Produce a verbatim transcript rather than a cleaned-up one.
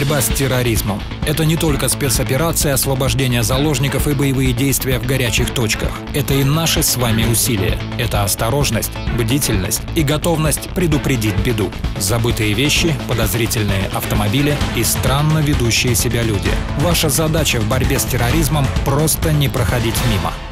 Борьба с терроризмом – это не только спецоперация, освобождение заложников и боевые действия в горячих точках. Это и наши с вами усилия. Это осторожность, бдительность и готовность предупредить беду. Забытые вещи, подозрительные автомобили и странно ведущие себя люди. Ваша задача в борьбе с терроризмом – просто не проходить мимо.